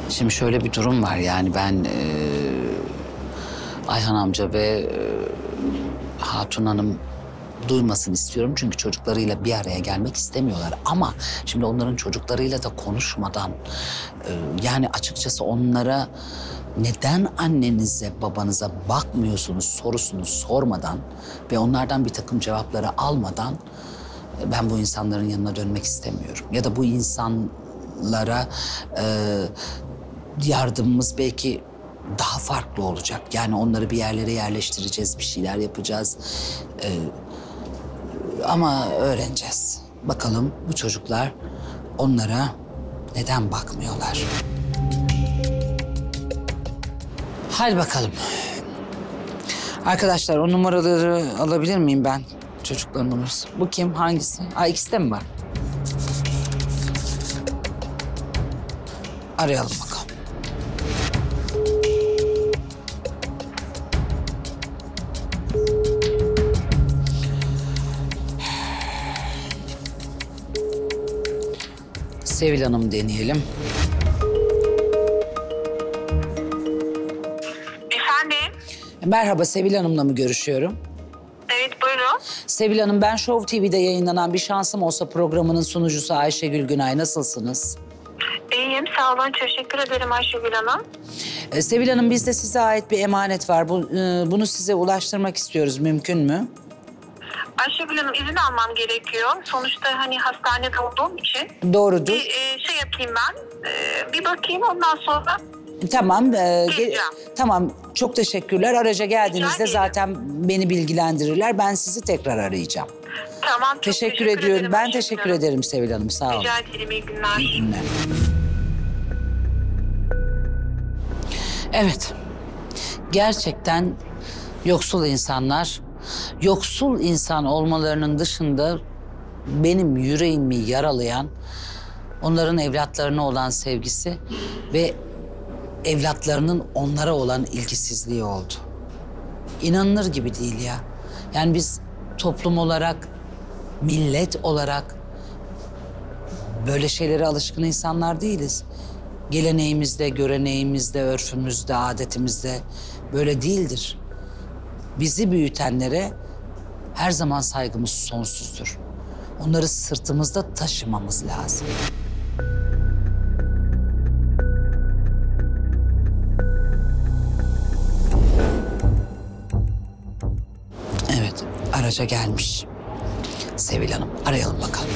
Şimdi şöyle bir durum var yani ben Ayhan amca ve Hatun Hanım duymasın istiyorum. Çünkü çocuklarıyla bir araya gelmek istemiyorlar. Ama şimdi onların çocuklarıyla da konuşmadan yani açıkçası onlara neden annenize babanıza bakmıyorsunuz sorusunu sormadan ve onlardan bir takım cevapları almadan ben bu insanların yanına dönmek istemiyorum. Ya da bu insanlara yardımımız belki daha farklı olacak. Yani onları bir yerlere yerleştireceğiz, bir şeyler yapacağız. Ama öğreneceğiz. Bakalım bu çocuklar onlara neden bakmıyorlar? Hadi bakalım. Arkadaşlar o numaraları alabilir miyim ben? Çocukların numarası. Bu kim? Hangisi? Aa, ikisi de mi var? Arayalım bakalım. Sevil Hanım deneyelim. Efendim? Merhaba, Sevil Hanım'la mı görüşüyorum? Evet, buyurun. Sevil Hanım, ben Show TV'de yayınlanan Bir Şansım Olsa programının sunucusu Ayşegül Günay. Nasılsınız? İyiyim, sağ olun. Teşekkür ederim Ayşegül Hanım. Sevil Hanım, bizde size ait bir emanet var. Bunu size ulaştırmak istiyoruz. Mümkün mü? Ayşegül Hanım, izin almam gerekiyor. Sonuçta hani hastanede olduğum için. Doğrudur. Bir şey yapayım ben. Bir bakayım, ondan sonra Tamam. geleceğim. Tamam, çok teşekkürler. Araca geldiğinizde ederim. zaten beni bilgilendirirler. Ben sizi tekrar arayacağım. Tamam, çok Teşekkür ediyorum. ederim Ben Ayşegül teşekkür Hanım. ederim Sevil Hanım. Sağ olun. Rica ederim, iyi günler. İyi günler. Evet. Gerçekten yoksul insanlar, yoksul insan olmalarının dışında benim yüreğimi yaralayan onların evlatlarına olan sevgisi ve evlatlarının onlara olan ilgisizliği oldu. İnanılır gibi değil ya. Yani biz toplum olarak, millet olarak böyle şeylere alışkın insanlar değiliz. Geleneğimizde, göreneğimizde, örfümüzde, adetimizde böyle değildir. Bizi büyütenlere her zaman saygımız sonsuzdur. Onları sırtımızda taşımamız lazım. Evet, araca gelmiş. Sevil Hanım, arayalım bakalım.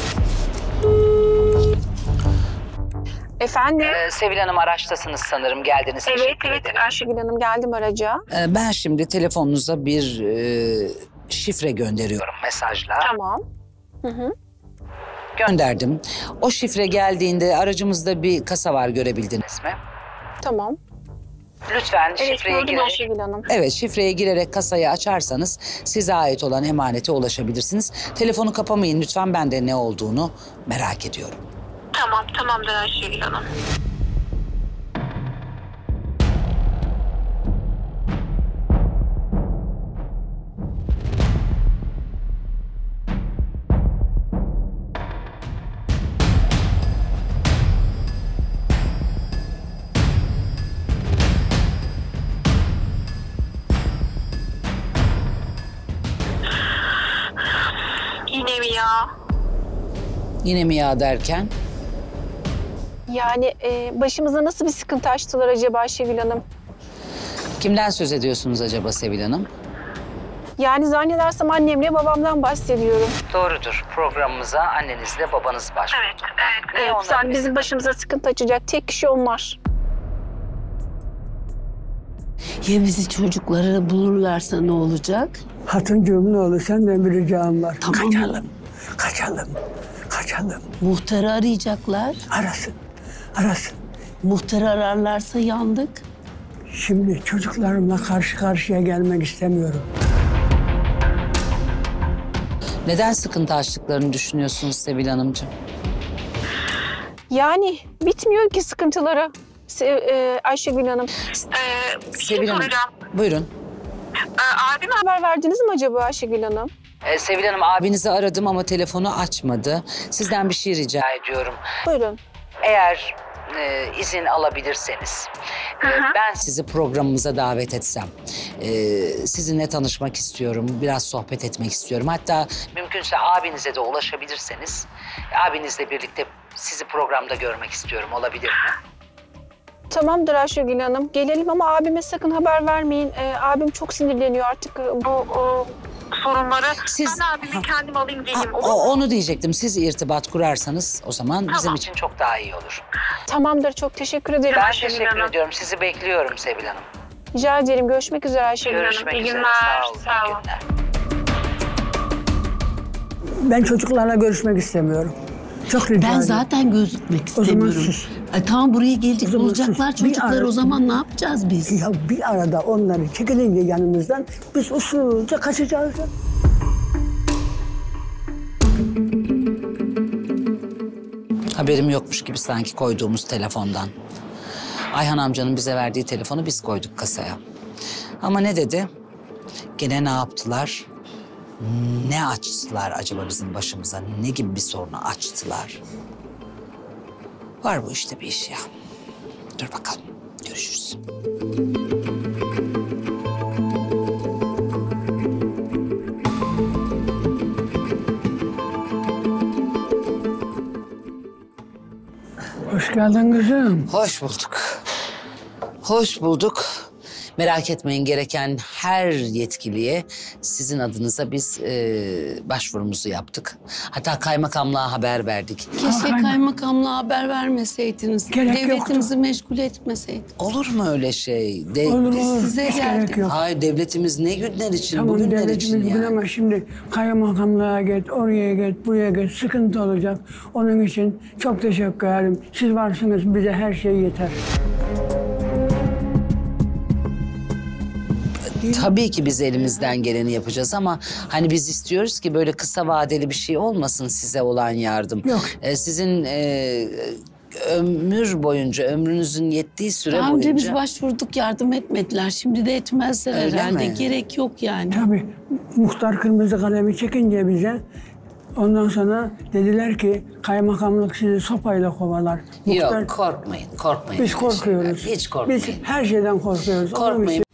Efendim? Sevil Hanım, araçtasınız sanırım. Geldiniz. Evet, Teşekkür evet ederim. Ayşegül Hanım geldim araca. Ben şimdi telefonunuza bir şifre gönderiyorum mesajla. Tamam. Gönderdim. O şifre geldiğinde aracımızda bir kasa var, görebildiniz mi? Tamam. Lütfen Evet, şifreye gördüm girerek... Ayşegül Hanım. Evet, şifreye girerek kasayı açarsanız size ait olan emanete ulaşabilirsiniz. Telefonu kapamayın lütfen, ben de ne olduğunu merak ediyorum. Tamam, tamamdır Ayşegül Hanım. Yine mi ya? Yine mi ya derken? Yani başımıza nasıl bir sıkıntı açtılar acaba Ayşegül Hanım? Kimden söz ediyorsunuz acaba Sevil Hanım? Yani zannedersem annemle babamdan bahsediyorum. Doğrudur. Programımıza annenizle babanız başlıyor. Evet, evet. Evet, yani bizim başımıza sıkıntı açacak tek kişi onlar. Ya bizi çocukları bulurlarsa ne olacak? Hatuncığım ne olur senden bir ricam var. Tamam. Kaçalım. Muhtarı arayacaklar. Arasın. Muhtarı ararlarsa yandık. Şimdi çocuklarımla karşı karşıya gelmek istemiyorum. Neden sıkıntı açtıklarını düşünüyorsunuz Sevil Hanımcığım? Yani bitmiyor ki sıkıntıları Ayşegül Hanım. Bir şey Sevil Hanım, soracağım. buyurun. Abime Haber verdiniz mi acaba Ayşegül Hanım? Sevil Hanım, abinizi aradım ama telefonu açmadı. Sizden bir şey rica ediyorum. Buyurun. Eğer izin alabilirseniz ben sizi programımıza davet etsem, sizinle tanışmak istiyorum, biraz sohbet etmek istiyorum. Hatta mümkünse abinize de ulaşabilirseniz, abinizle birlikte sizi programda görmek istiyorum. Olabilir mi? Tamamdır Ayşegül Hanım. Gelelim ama abime sakın haber vermeyin. Abim çok sinirleniyor artık. Bu sorunları Siz- ben abimi kendim alayım geleyim. Olur mu? Onu diyecektim. Siz irtibat kurarsanız o zaman bizim Tamam. için çok daha iyi olur. Tamamdır. Çok teşekkür ederim. Ben Ayşegül teşekkür Hanım. ediyorum. Sizi bekliyorum Sevil Hanım. Rica ederim. Görüşmek üzere Ayşegül Hanım. Görüşmek İyi üzere. günler, Sağ olun. sağ İyi olun. günler. Ben çocuklarla görüşmek istemiyorum. Çok rica Ben ederim. zaten gözükmek O zaman istemiyorum. sus. Tamam buraya gelecek O zaman olacaklar sus. Bir çocuklar ara- o zaman ne yapacağız biz? Ya bir arada onları çekilince yanımızdan biz usulca kaçacağız. Ya. Haberim yokmuş gibi sanki koyduğumuz telefondan. Ayhan amcanın bize verdiği telefonu biz koyduk kasaya. Ama ne dedi? Gene ne yaptılar? Ne açtılar acaba bizim başımıza? Ne gibi bir sorunu açtılar? Var bu işte bir iş ya. Dur bakalım. Görüşürüz. Hoş geldin kızım. Hoş bulduk. Hoş bulduk. Merak etmeyin, gereken her yetkiliye sizin adınıza biz başvurumuzu yaptık. Hatta kaymakamlığa haber verdik. Keşke kaymakamlığa haber vermeseydiniz. Gerek Devletimizi meşgul etmeseydiniz. Olur mu öyle şey? Olur olur. Size Hiç geldik. gerek yok. Hayır, devletimiz ne günler için, Tamam bugünler devletimiz için bugün yani. ama şimdi kaymakamlığa git, oraya git, buraya git. Sıkıntı olacak. Onun için çok teşekkür ederim. Siz varsınız, bize her şey yeter. Tabii ki biz elimizden geleni yapacağız ama hani biz istiyoruz ki böyle kısa vadeli bir şey olmasın size olan yardım. Yok. Sizin ömür boyunca, ömrünüzün yettiği süre Daha önce boyunca... biz başvurduk yardım etmediler. Şimdi de etmezler Öyle herhalde. mi? Gerek yok yani. Tabii muhtar kırmızı kalemi çekince bize ondan sonra dediler ki kaymakamlık sizi sopayla kovalar. Yok, korkmayın, korkmayın. Biz öyle korkuyoruz. şeyler. Hiç korkmayın. Biz her şeyden korkuyoruz. Onun Korkmayın. için-